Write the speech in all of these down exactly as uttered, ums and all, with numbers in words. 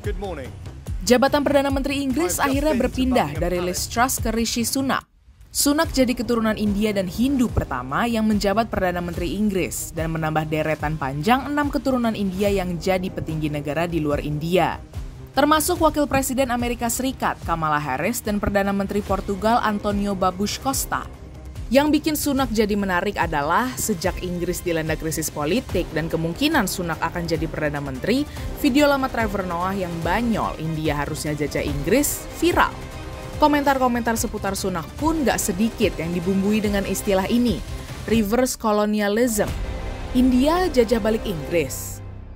Good morning. Jabatan Perdana Menteri Inggris akhirnya berpindah dari Liz Truss ke Rishi Sunak. Sunak jadi keturunan India dan Hindu pertama yang menjabat Perdana Menteri Inggris dan menambah deretan panjang enam keturunan India yang jadi petinggi negara di luar India. Termasuk Wakil Presiden Amerika Serikat Kamala Harris dan Perdana Menteri Portugal Antonio Babush Costa. Yang bikin Sunak jadi menarik adalah sejak Inggris dilanda krisis politik dan kemungkinan Sunak akan jadi Perdana Menteri, video lama Trevor Noah yang banyol India harusnya jajah Inggris viral. Komentar-komentar seputar Sunak pun gak sedikit yang dibumbui dengan istilah ini, reverse colonialism. India jajah balik Inggris.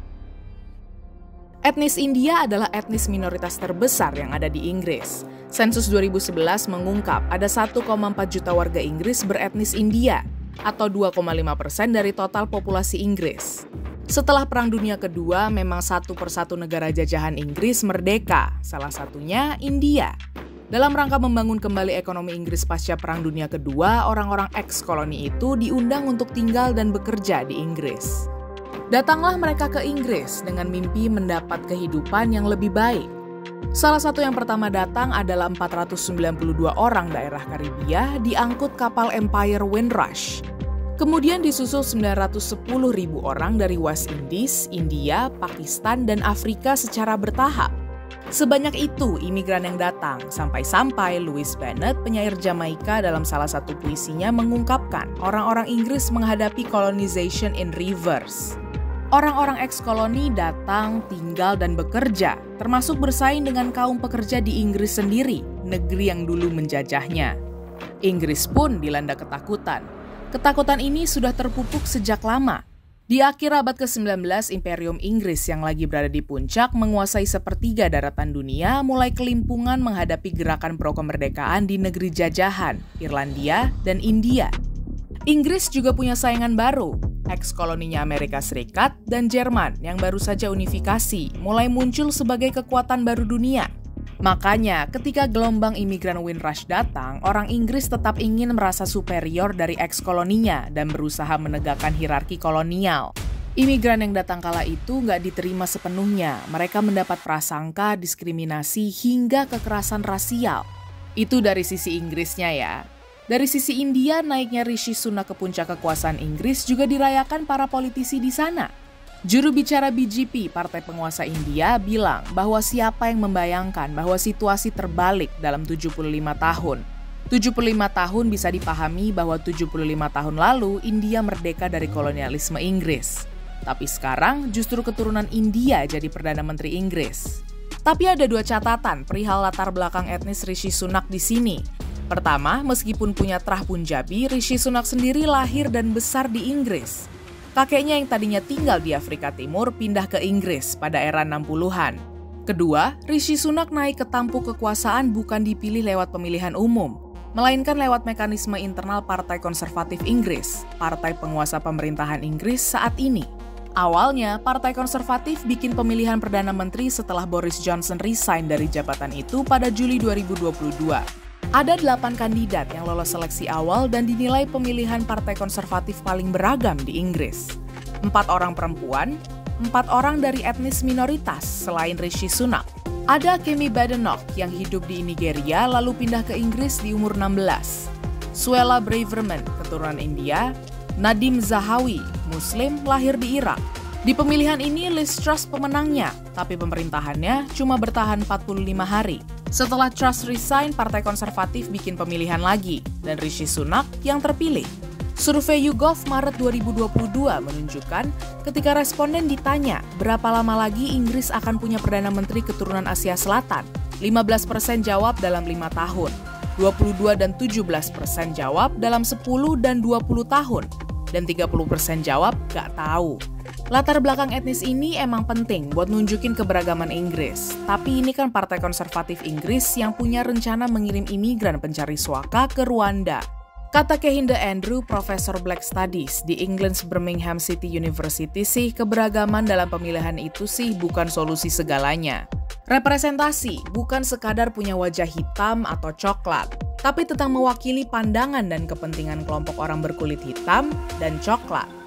Etnis India adalah etnis minoritas terbesar yang ada di Inggris. Sensus dua ribu sebelas mengungkap ada satu koma empat juta warga Inggris beretnis India, atau dua koma lima persen dari total populasi Inggris. Setelah Perang Dunia Kedua, memang satu persatu negara jajahan Inggris merdeka, salah satunya India. Dalam rangka membangun kembali ekonomi Inggris pasca Perang Dunia Kedua, orang-orang eks-koloni itu diundang untuk tinggal dan bekerja di Inggris. Datanglah mereka ke Inggris dengan mimpi mendapat kehidupan yang lebih baik. Salah satu yang pertama datang adalah empat ratus sembilan puluh dua orang daerah Karibia diangkut kapal Empire Windrush. Kemudian disusul sembilan ratus sepuluh ribu orang dari West Indies, India, Pakistan, dan Afrika secara bertahap. Sebanyak itu imigran yang datang, sampai-sampai Louis Bennett, penyair Jamaika, dalam salah satu puisinya mengungkapkan orang-orang Inggris menghadapi colonization in reverse. Orang-orang eks-koloni datang, tinggal, dan bekerja, termasuk bersaing dengan kaum pekerja di Inggris sendiri, negeri yang dulu menjajahnya. Inggris pun dilanda ketakutan. Ketakutan ini sudah terpupuk sejak lama. Di akhir abad ke sembilan belas, Imperium Inggris yang lagi berada di puncak menguasai sepertiga daratan dunia, mulai kelimpungan menghadapi gerakan pro-kemerdekaan di negeri jajahan, Irlandia dan India. Inggris juga punya saingan baru, eks-koloninya Amerika Serikat dan Jerman yang baru saja unifikasi, mulai muncul sebagai kekuatan baru dunia. Makanya, ketika gelombang imigran Windrush datang, orang Inggris tetap ingin merasa superior dari eks-koloninya dan berusaha menegakkan hierarki kolonial. Imigran yang datang kala itu nggak diterima sepenuhnya. Mereka mendapat prasangka, diskriminasi, hingga kekerasan rasial. Itu dari sisi Inggrisnya ya. Dari sisi India, naiknya Rishi Sunak ke puncak kekuasaan Inggris juga dirayakan para politisi di sana. Juru bicara B J P, partai penguasa India, bilang bahwa siapa yang membayangkan bahwa situasi terbalik dalam tujuh puluh lima tahun. tujuh puluh lima tahun bisa dipahami bahwa tujuh puluh lima tahun lalu India merdeka dari kolonialisme Inggris. Tapi sekarang justru keturunan India jadi Perdana Menteri Inggris. Tapi ada dua catatan perihal latar belakang etnis Rishi Sunak di sini. Pertama, meskipun punya trah Punjabi, Rishi Sunak sendiri lahir dan besar di Inggris. Kakeknya yang tadinya tinggal di Afrika Timur pindah ke Inggris pada era enam puluhan. Kedua, Rishi Sunak naik ke tampuk kekuasaan bukan dipilih lewat pemilihan umum, melainkan lewat mekanisme internal Partai Konservatif Inggris, partai penguasa pemerintahan Inggris saat ini. Awalnya, Partai Konservatif bikin pemilihan Perdana Menteri setelah Boris Johnson resign dari jabatan itu pada Juli dua ribu dua puluh dua. Ada delapan kandidat yang lolos seleksi awal dan dinilai pemilihan Partai Konservatif paling beragam di Inggris. Empat orang perempuan, empat orang dari etnis minoritas selain Rishi Sunak. Ada Kemi Badenoch yang hidup di Nigeria lalu pindah ke Inggris di umur enam belas. Suella Braverman, keturunan India. Nadim Zahawi, Muslim, lahir di Irak. Di pemilihan ini Liz Truss pemenangnya, tapi pemerintahannya cuma bertahan empat puluh lima hari. Setelah Truss resign, Partai Konservatif bikin pemilihan lagi, dan Rishi Sunak yang terpilih. Survei YouGov Maret dua ribu dua puluh dua menunjukkan ketika responden ditanya berapa lama lagi Inggris akan punya Perdana Menteri keturunan Asia Selatan, lima belas persen jawab dalam lima tahun, dua puluh dua dan tujuh belas persen jawab dalam sepuluh dan dua puluh tahun, dan tiga puluh persen jawab gak tahu. Latar belakang etnis ini emang penting buat nunjukin keberagaman Inggris. Tapi ini kan Partai Konservatif Inggris yang punya rencana mengirim imigran pencari suaka ke Rwanda. Kata Kehinda Andrew, Profesor Black Studies di England's Birmingham City University sih, keberagaman dalam pemilihan itu sih bukan solusi segalanya. Representasi bukan sekadar punya wajah hitam atau coklat, tapi tentang mewakili pandangan dan kepentingan kelompok orang berkulit hitam dan coklat.